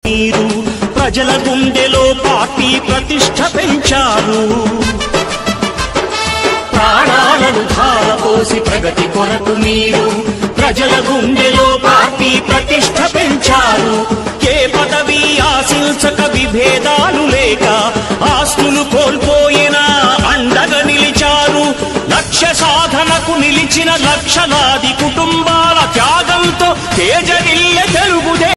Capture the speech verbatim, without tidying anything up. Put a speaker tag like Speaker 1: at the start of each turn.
Speaker 1: మీరు ప్రజల గుండెలో పార్టీ ప్రతిష్ఠ పెంచారు. ప్రాణాలను ధారపోసి ప్రగతి కొరకు మీరు ప్రజల గుండెలో పార్టీ ప్రతిష్ఠ పెంచారు. ఏ పదవి ఆశించక విభేదాలు లేక ఆస్తులు కోల్పోయినా అండగా నిలిచారు. లక్ష్య సాధనకు నిలిచిన లక్షలాది కుటుంబాల